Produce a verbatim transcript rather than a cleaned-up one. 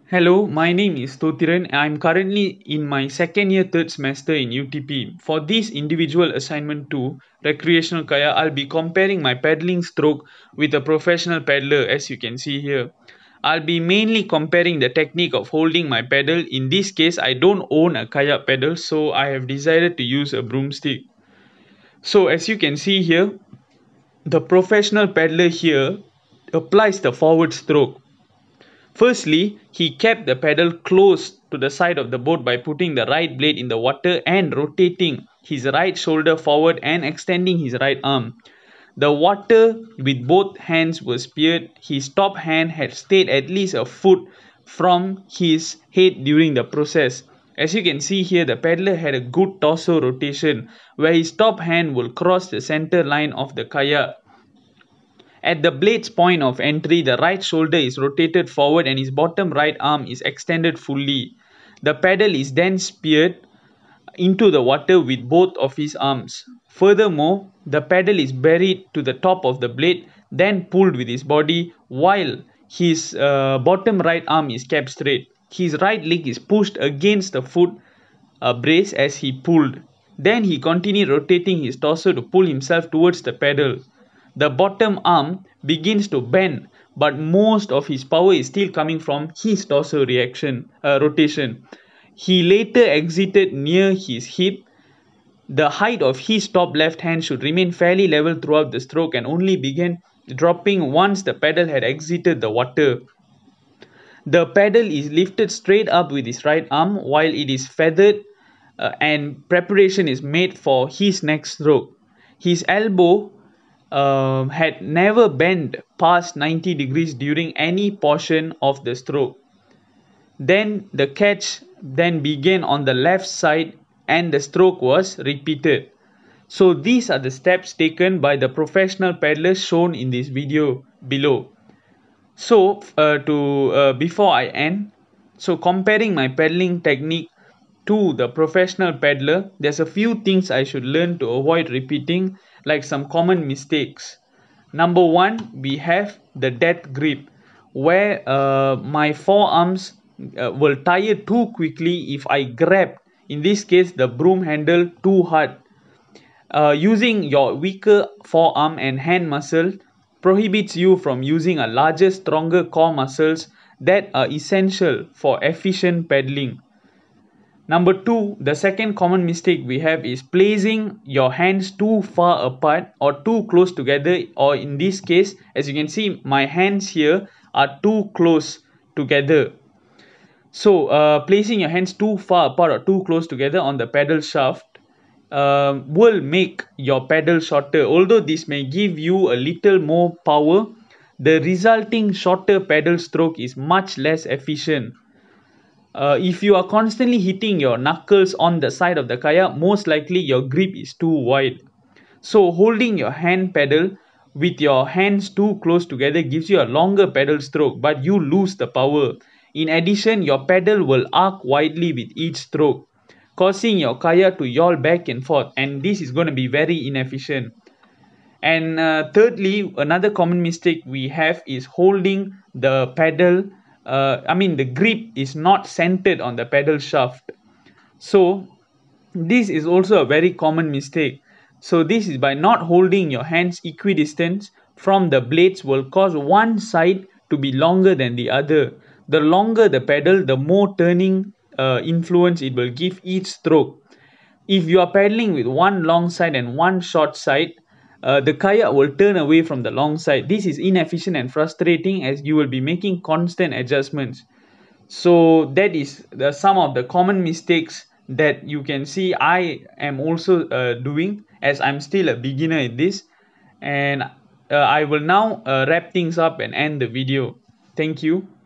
Hello, my name is Stotiran. I am currently in my second year third semester in U T P. For this individual assignment two, Recreational Kayak, I'll be comparing my paddling stroke with a professional paddler as you can see here. I'll be mainly comparing the technique of holding my paddle. In this case, I don't own a kayak paddle, so I have decided to use a broomstick. So as you can see here, the professional paddler here applies the forward stroke. Firstly, he kept the paddle close to the side of the boat by putting the right blade in the water and rotating his right shoulder forward and extending his right arm. The water with both hands was speared. His top hand had stayed at least a foot from his head during the process. As you can see here, the paddler had a good torso rotation where his top hand will cross the center line of the kayak. At the blade's point of entry, the right shoulder is rotated forward and his bottom right arm is extended fully. The paddle is then speared into the water with both of his arms. Furthermore, the paddle is buried to the top of the blade, then pulled with his body while his uh, bottom right arm is kept straight. His right leg is pushed against the foot uh, brace as he pulled. Then he continued rotating his torso to pull himself towards the paddle. The bottom arm begins to bend, but most of his power is still coming from his torso reaction, uh, rotation. He later exited near his hip. The height of his top left hand should remain fairly level throughout the stroke and only began dropping once the paddle had exited the water. The paddle is lifted straight up with his right arm while it is feathered uh, and preparation is made for his next stroke. His elbow Uh, had never bent past ninety degrees during any portion of the stroke. Then the catch then began on the left side and the stroke was repeated. So these are the steps taken by the professional paddlers shown in this video below. So uh, to uh, before I end, so comparing my paddling technique to the professional paddler, there's a few things I should learn to avoid repeating, like some common mistakes. Number one, we have the death grip, where uh, my forearms uh, will tire too quickly if I grab, in this case, the broom handle too hard. Uh, using your weaker forearm and hand muscle prohibits you from using a larger, stronger core muscles that are essential for efficient paddling. Number two, the second common mistake we have is placing your hands too far apart or too close together, or in this case, as you can see, my hands here are too close together. So, uh, placing your hands too far apart or too close together on the paddle shaft uh, will make your paddle shorter. Although this may give you a little more power, the resulting shorter paddle stroke is much less efficient. Uh, if you are constantly hitting your knuckles on the side of the kayak, most likely your grip is too wide. So holding your hand paddle with your hands too close together gives you a longer paddle stroke, but you lose the power. In addition, your paddle will arc widely with each stroke, causing your kayak to yaw back and forth, and this is going to be very inefficient. And uh, thirdly, another common mistake we have is holding the paddle Uh, I mean the grip is not centered on the paddle shaft. So this is also a very common mistake. So this is by not holding your hands equidistant from the blades will cause one side to be longer than the other. The longer the paddle, the more turning uh, influence it will give each stroke. If you are paddling with one long side and one short side, Uh, the kayak will turn away from the long side. This is inefficient and frustrating as you will be making constant adjustments. So that is the, some of the common mistakes that you can see I am also uh, doing, as I'm still a beginner in this. And uh, I will now uh, wrap things up and end the video. Thank you.